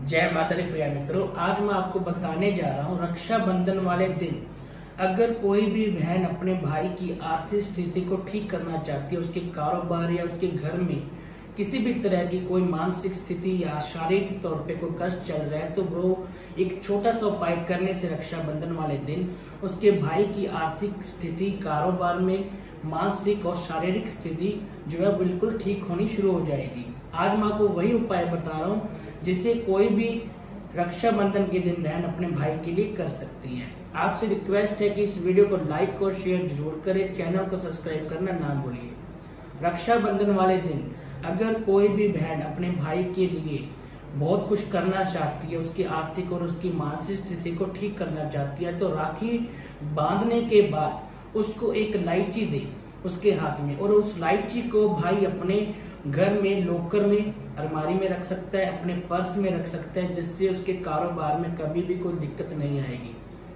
जय माता दी प्रिय मित्रों, आज मैं आपको बताने जा रहा हूँ रक्षाबंधन वाले दिन अगर कोई भी बहन अपने भाई की आर्थिक स्थिति को ठीक करना चाहती है, उसके कारोबार या उसके घर में किसी भी तरह की कोई मानसिक स्थिति या शारीरिक तौर पे कोई कष्ट चल रहा है, तो वो एक छोटा सा उपाय करने से रक्षाबंधन वाले दिन उसके भाई की आर्थिक स्थिति, कारोबार में मानसिक और शारीरिक स्थिति जो है बिल्कुल ठीक होनी शुरू हो जाएगी। आज मैं आपको वही उपाय बता रहा हूँ जिसे कोई भी रक्षाबंधन के दिन बहन अपने भाई के लिए कर सकती है। आपसे रिक्वेस्ट है कि इस वीडियो को लाइक और शेयर जरूर करें, चैनल को सब्सक्राइब करना ना भूलिए। रक्षाबंधन वाले दिन अगर कोई भी बहन अपने भाई के लिए बहुत कुछ करना चाहती है, उसकी आर्थिक और उसकी मानसिक स्थिति को ठीक करना चाहती है, तो राखी बांधने के बाद उसको एक इलायची दे उसके हाथ में, और उस इलायची को भाई अपने घर में लॉकर में, अलमारी में रख सकता है, अपने पर्स में रख सकता है, जिससे उसके कारोबार में कभी भी कोई दिक्कत नहीं आएगी।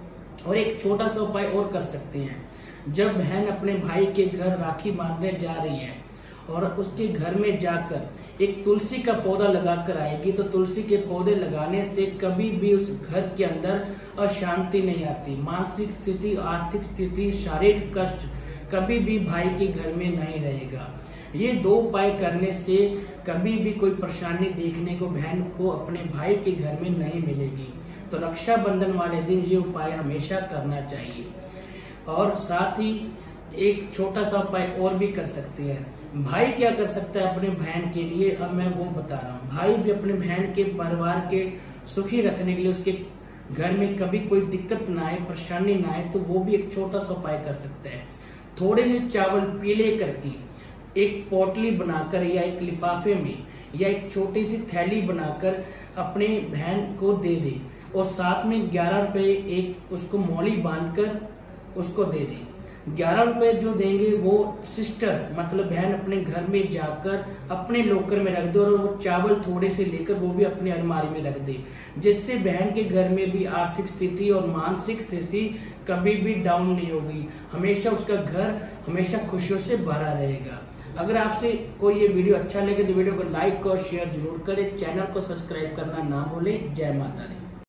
और एक छोटा सा उपाय और कर सकते हैं, जब बहन अपने भाई के घर राखी बांधने जा रही है और उसके घर में जाकर एक तुलसी का पौधा लगाकर आएगी, तो तुलसी के पौधे लगाने से कभी भी उस घर के अंदर अशांति नहीं आती। मानसिक स्थिति, आर्थिक स्थिति, शारीरिक कष्ट कभी भी भाई के घर में नहीं रहेगा। ये दो उपाय करने से कभी भी कोई परेशानी देखने को बहन को अपने भाई के घर में नहीं मिलेगी। तो रक्षाबंधन वाले दिन ये उपाय हमेशा करना चाहिए। और साथ ही एक छोटा सा उपाय और भी कर सकते हैं। भाई क्या कर सकता है अपने बहन के लिए, अब मैं वो बता रहा हूँ। भाई भी अपने बहन के परिवार के सुखी रखने के लिए, उसके घर में कभी कोई दिक्कत ना आए, परेशानी ना आए, तो वो भी एक छोटा सा उपाय कर सकता है। थोड़े से चावल पीले करके एक पोटली बनाकर या एक लिफाफे में या एक छोटी सी थैली बनाकर अपने बहन को दे दे, और साथ में 11 रुपए एक उसको मौली बांधकर उसको दे दे। 11 रुपए जो देंगे वो सिस्टर मतलब बहन अपने घर में जाकर अपने लॉकर में रख दे, और वो चावल थोड़े से लेकर वो भी अपने अलमारी में रख दे, जिससे बहन के घर में भी आर्थिक स्थिति और मानसिक स्थिति कभी भी डाउन नहीं होगी। हमेशा उसका घर हमेशा खुशियों से भरा रहेगा। अगर आपसे कोई ये वीडियो अच्छा लगे तो वीडियो को लाइक और शेयर जरूर करें, चैनल को सब्सक्राइब करना ना भूलें। जय माता दी।